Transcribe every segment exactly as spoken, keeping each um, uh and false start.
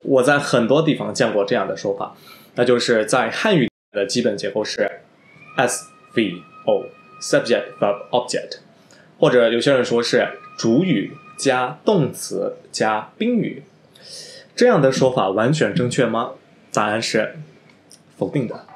我在很多地方见过这样的说法，那就是在汉语的基本结构是 S V O subject verb object， 或者有些人说是主语加动词加宾语。这样的说法完全正确吗？答案是否定的。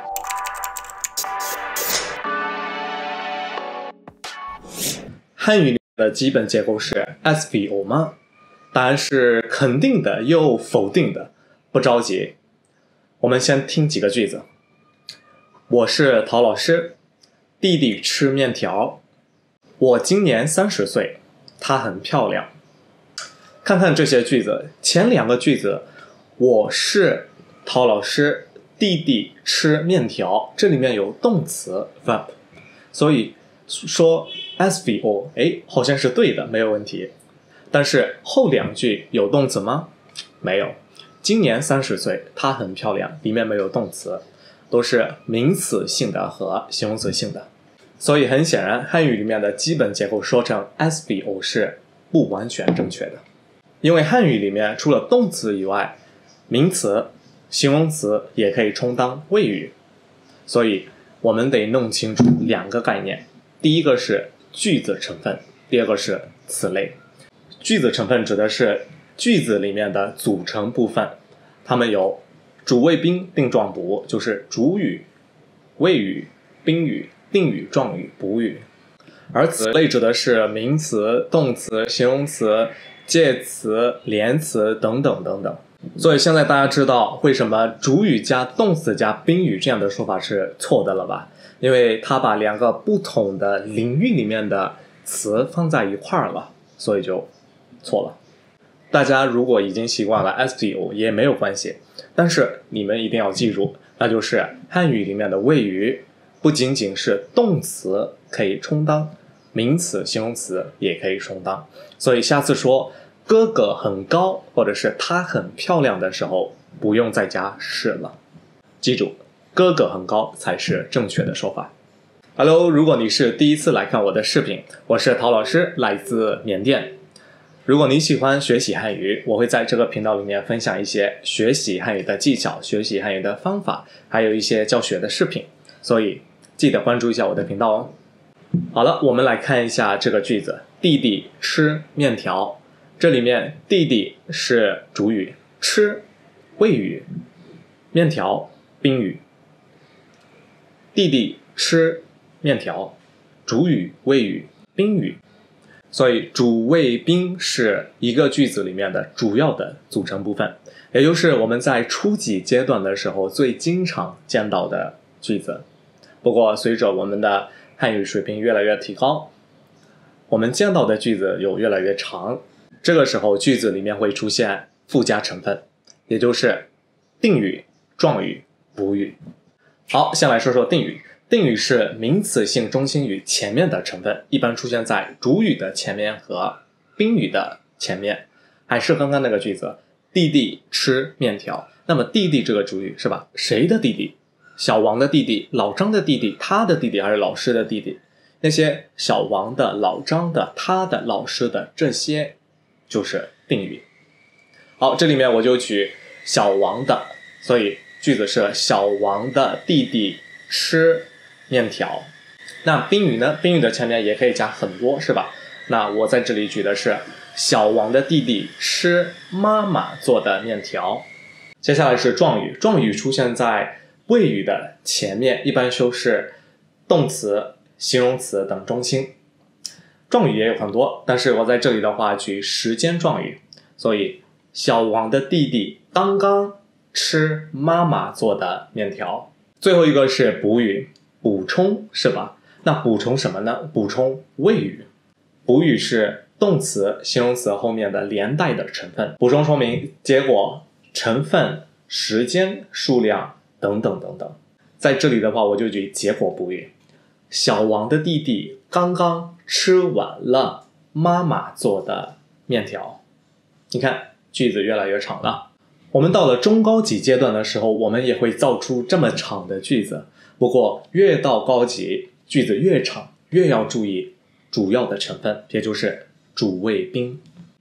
汉语的基本结构是 S V O 吗？答案是肯定的又否定的。不着急，我们先听几个句子。我是陶老师，弟弟吃面条。我今年三十岁，她很漂亮。看看这些句子，前两个句子，我是陶老师，弟弟吃面条，这里面有动词 verb， 所以说 S V O， 哎，好像是对的，没有问题。但是后两句有动词吗？没有。今年三十岁，她很漂亮，里面没有动词，都是名词性的和形容词性的。所以很显然，汉语里面的基本结构说成 S V O 是不完全正确的。因为汉语里面除了动词以外，名词、形容词也可以充当谓语。所以我们得弄清楚两个概念，第一个是句子成分，第二个是词类。句子成分指的是句子里面的组成部分，它们有主谓宾定状补，就是主语、谓语、宾语、定语、状语、补语。而词类指的是名词、动词、形容词、介词、连词等等等等。所以现在大家知道为什么主语加动词加宾语这样的说法是错的了吧？因为它把两个不同的领域里面的词放在一块儿了，所以就错了。大家如果已经习惯了 S V O 也没有关系，但是你们一定要记住，那就是汉语里面的谓语不仅仅是动词可以充当，名词、形容词也可以充当。所以下次说哥哥很高或者是她很漂亮的时候，不用再加是了。记住，哥哥很高才是正确的说法。Hello， 如果你是第一次来看我的视频，我是陶老师，来自缅甸。如果你喜欢学习汉语，我会在这个频道里面分享一些学习汉语的技巧、学习汉语的方法，还有一些教学的视频，所以记得关注一下我的频道哦。好了，我们来看一下这个句子，弟弟吃面条。这里面弟弟是主语，吃谓语，面条宾语。弟弟吃面条，主语、谓语、宾语。所以主谓宾是一个句子里面的主要的组成部分，也就是我们在初级阶段的时候最经常见到的句子。不过随着我们的汉语水平越来越提高，我们见到的句子有越来越长，这个时候句子里面会出现附加成分，也就是定语、状语、补语。好，先来说说定语。定语是名词性中心语前面的成分，一般出现在主语的前面和宾语的前面。还是刚刚那个句子，弟弟吃面条。那么弟弟这个主语是吧？谁的弟弟？小王的弟弟、老张的弟弟、他的弟弟还是老师的弟弟？那些小王的、老张的、他的、老师的，这些就是定语。好，这里面我就举小王的，所以句子是小王的弟弟吃面条。那宾语呢？宾语的前面也可以加很多，是吧？那我在这里举的是小王的弟弟吃妈妈做的面条。接下来是状语，状语出现在谓语的前面，一般修饰动词、形容词等中心。状语也有很多，但是我在这里的话举时间状语，所以小王的弟弟刚刚吃妈妈做的面条。最后一个是补语，补充是吧？那补充什么呢？补充谓语。补语是动词、形容词后面的连带的成分，补充说明结果、成分、时间、数量等等等等。在这里的话，我就举结果补语。小王的弟弟刚刚吃完了妈妈做的面条。你看，句子越来越长了。我们到了中高级阶段的时候，我们也会造出这么长的句子。不过越到高级，句子越长，越要注意主要的成分，也就是主谓宾。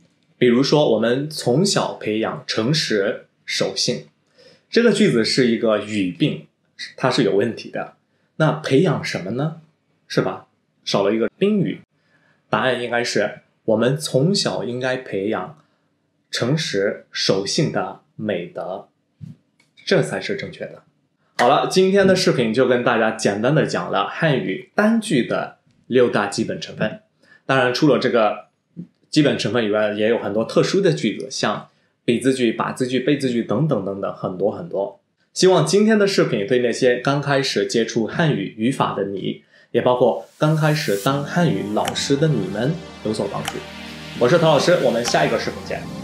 比如说我们从小培养诚实守信，这个句子是一个语病，它是有问题的。那培养什么呢？是吧？少了一个宾语。答案应该是我们从小应该培养诚实守信的美德，这才是正确的。好了，今天的视频就跟大家简单的讲了汉语单句的六大基本成分。当然除了这个基本成分以外，也有很多特殊的句子，像比字句、把字句、被字句等等等等，很多很多。希望今天的视频对那些刚开始接触汉语语法的你，也包括刚开始当汉语老师的你们有所帮助。我是陶老师，我们下一个视频见。